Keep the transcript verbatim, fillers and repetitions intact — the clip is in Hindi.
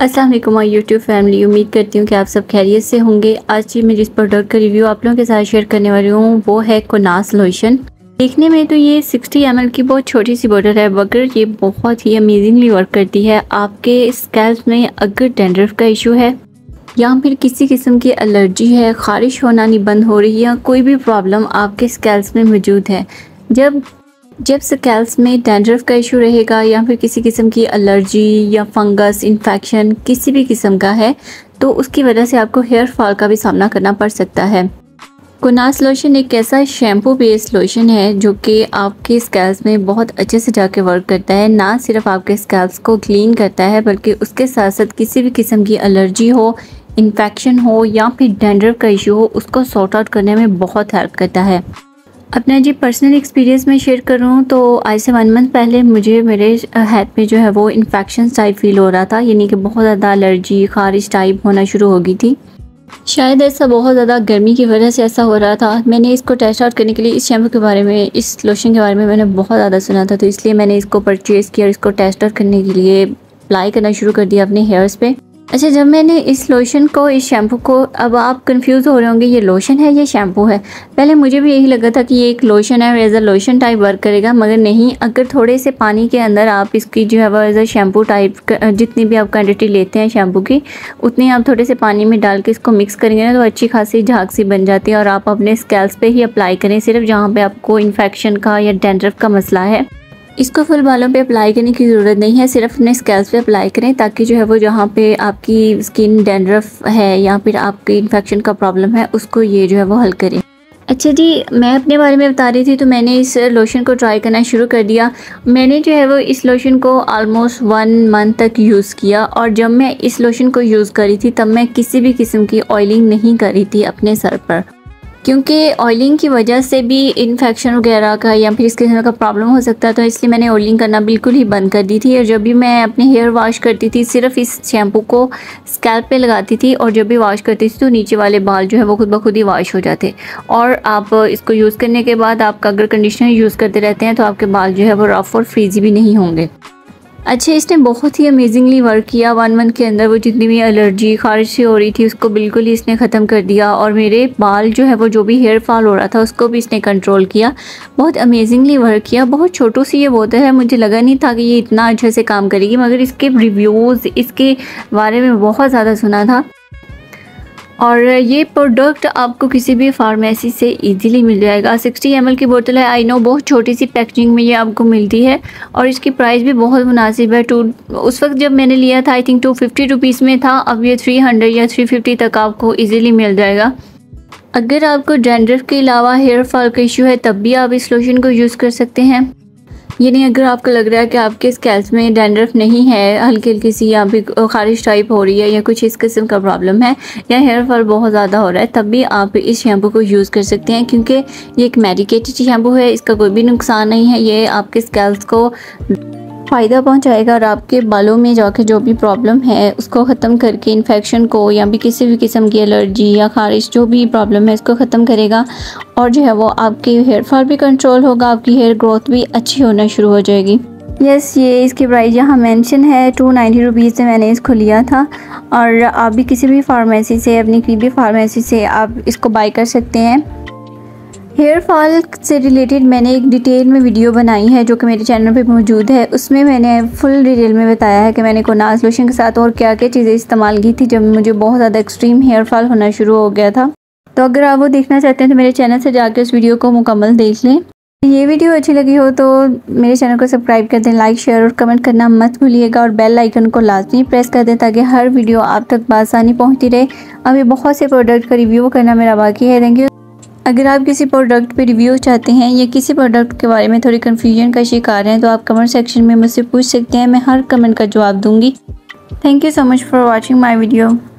अस्सलाम वालेकुम माय यूट्यूब फैमिली। उम्मीद करती हूँ कि आप सब खैरियत से होंगे। आज मैं जिस प्रोडक्ट का रिव्यू आप लोगों के साथ शेयर करने वाली हूँ वो है कोनास लोशन। देखने में तो ये साठ एम एल की बहुत छोटी सी बोतल है, मगर ये बहुत ही अमेजिंगली वर्क करती है। आपके स्कैल्प में अगर डैंड्रफ का इशू है या फिर किसी किस्म की एलर्जी है, ख़ारिश होना नहीं बंद हो रही है, या कोई भी प्रॉब्लम आपके स्कैल्प में मौजूद है, जब जब स्कैल्प में डैंड्रफ का इशू रहेगा या फिर किसी किस्म की एलर्जी या फंगस इन्फेक्शन किसी भी किस्म का है, तो उसकी वजह से आपको हेयर फॉल का भी सामना करना पड़ सकता है। कोनास लोशन एक ऐसा शैम्पू बेस्ड लोशन है जो कि आपके स्कैल्प में बहुत अच्छे से जाके वर्क करता है। ना सिर्फ आपके स्कैल्प को क्लीन करता है, बल्कि उसके साथ साथ किसी भी किस्म की एलर्जी हो, इन्फेक्शन हो या फिर डैंड्रफ का इशू हो, उसको सॉर्ट आउट करने में बहुत हेल्प करता है। अपना जी पर्सनल एक्सपीरियंस में शेयर करूँ तो आज से वन मंथ पहले मुझे मेरे हेड पे जो है वो इन्फेक्शन टाइप फील हो रहा था, यानी कि बहुत ज़्यादा एलर्जी ख़ारिश टाइप होना शुरू हो गई थी। शायद ऐसा बहुत ज़्यादा गर्मी की वजह से ऐसा हो रहा था। मैंने इसको टेस्ट आउट करने के लिए इस शैम्पू के बारे में, इस लोशन के बारे में मैंने बहुत ज़्यादा सुना था, तो इसलिए मैंने इसको परचेज़ किया और इसको टेस्ट आउट करने के लिए अप्लाई करना शुरू कर दिया अपने हेयर्स पे। अच्छा, जब मैंने इस लोशन को, इस शैम्पू को, अब आप कंफ्यूज हो रहे होंगे ये लोशन है ये शैम्पू है। पहले मुझे भी यही लगा था कि ये एक लोशन है, as a lotion type work करेगा, मगर नहीं। अगर थोड़े से पानी के अंदर आप इसकी जो है वो एज अ शैम्पू टाइप, जितनी भी आप क्वांटिटी लेते हैं शैम्पू की, उतनी आप थोड़े से पानी में डाल के इसको मिक्स करेंगे ना, तो अच्छी खासी झाग सी बन जाती है। और आप अपने स्कैल्प पे ही अप्लाई करें, सिर्फ जहाँ पे आपको इन्फेक्शन का या डैंड्रफ का मसला है। इसको फुल बालों पे अप्लाई करने की ज़रूरत नहीं है, सिर्फ अपने स्कैल्प पे अप्लाई करें, ताकि जो है वो जहाँ पे आपकी स्किन डैंड्रफ है या फिर आपकी इन्फेक्शन का प्रॉब्लम है, उसको ये जो है वो हल करें। अच्छा जी, मैं अपने बारे में बता रही थी, तो मैंने इस लोशन को ट्राई करना शुरू कर दिया। मैंने जो है वो इस लोशन को ऑलमोस्ट वन मंथ तक यूज़ किया, और जब मैं इस लोशन को यूज़ करी थी तब मैं किसी भी किस्म की ऑयलिंग नहीं करी थी अपने सर पर, क्योंकि ऑयलिंग की वजह से भी इन्फेक्शन वगैरह का या फिर इस किस्म का प्रॉब्लम हो सकता है, तो इसलिए मैंने ऑयलिंग करना बिल्कुल ही बंद कर दी थी। और जब भी मैं अपने हेयर वॉश करती थी, सिर्फ इस शैम्पू को स्कैल्प पे लगाती थी, और जब भी वॉश करती थी तो नीचे वाले बाल जो है वो खुद ब खुद ही वॉश हो जाते। और आप इसको यूज़ करने के बाद आपका अगर कंडीशनर यूज़ करते रहते हैं तो आपके बाल जो है वो रफ और फ्रीजी भी नहीं होंगे। अच्छा, इसने बहुत ही अमेजिंगली वर्क किया। वन मंथ के अंदर वो जितनी भी एलर्जी ख़ारिश सी हो रही थी उसको बिल्कुल ही इसने ख़त्म कर दिया, और मेरे बाल जो है वो जो भी हेयर फॉल हो रहा था उसको भी इसने कंट्रोल किया। बहुत अमेजिंगली वर्क किया। बहुत छोटू सी ये बोतल है, मुझे लगा नहीं था कि ये इतना अच्छे से काम करेगी, मगर इसके रिव्यूज़, इसके बारे में बहुत ज़्यादा सुना था। और ये प्रोडक्ट आपको किसी भी फार्मेसी से इजीली मिल जाएगा। साठ एम एल की बोतल है, आई नो बहुत छोटी सी पैकेजिंग में ये आपको मिलती है, और इसकी प्राइस भी बहुत मुनासिब है। टू उस वक्त जब मैंने लिया था I think two fifty rupees में था, अब ये थ्री हंड्रेड या थ्री फिफ्टी तक आपको इजीली मिल जाएगा। अगर आपको डैंड्रफ के अलावा हेयर फॉल का इशू है तब भी आप इस लोशन को यूज़ कर सकते हैं। यानी अगर आपको लग रहा है कि आपके स्कैल्प में डैंड्रफ नहीं है, हल्की हल्की सी या फिर ख़ारिश टाइप हो रही है या कुछ इस किस्म का प्रॉब्लम है, या हेयर फॉल बहुत ज़्यादा हो रहा है, तब भी आप इस शैम्पू को यूज़ कर सकते हैं, क्योंकि ये एक मेडिकेटेड शैम्पू है। इसका कोई भी नुकसान नहीं है। ये आपके स्कैल्प को फ़ायदा पहुंचाएगा और आपके बालों में जाके जो भी प्रॉब्लम है उसको ख़त्म करके, इन्फेक्शन को या भी किसी भी किस्म की एलर्जी या ख़ारिश जो भी प्रॉब्लम है इसको ख़त्म करेगा, और जो है वो आपके हेयर फॉल भी कंट्रोल होगा, आपकी हेयर ग्रोथ भी अच्छी होना शुरू हो जाएगी। यस, ये इसकी प्राइस यहाँ मेंशन है, टू नाइन्टी रुपीज़ से मैंने इसको लिया था। और आप भी किसी भी फार्मेसी से, अपनी कोई भी फार्मेसी से आप इसको बाई कर सकते हैं। हेयर फॉल से रिलेटेड मैंने एक डिटेल में वीडियो बनाई है जो कि मेरे चैनल पे मौजूद है। उसमें मैंने फुल डिटेल में बताया है कि मैंने कोनास लोशन के साथ और क्या क्या चीज़ें इस्तेमाल की थी जब मुझे बहुत ज़्यादा एक्सट्रीम हेयर फॉल होना शुरू हो गया था। तो अगर आप वो देखना चाहते हैं तो मेरे चैनल से जाकर उस वीडियो को मुकम्मल देख लें। ये वीडियो अच्छी लगी हो तो मेरे चैनल को सब्सक्राइब कर दें, लाइक शेयर और कमेंट करना मत भूलिएगा, और बेल आइकन को लाजमी प्रेस कर दें ताकि हर वीडियो आप तक बआसानी पहुँचती रहे। अभी बहुत से प्रोडक्ट का रिव्यू करना मेरा बाकी है। Thank you. अगर आप किसी प्रोडक्ट पे रिव्यू चाहते हैं या किसी प्रोडक्ट के बारे में थोड़ी कन्फ्यूजन का शिकार हैं, तो आप कमेंट सेक्शन में मुझसे पूछ सकते हैं, मैं हर कमेंट का जवाब दूंगी। Thank you so much for watching my video.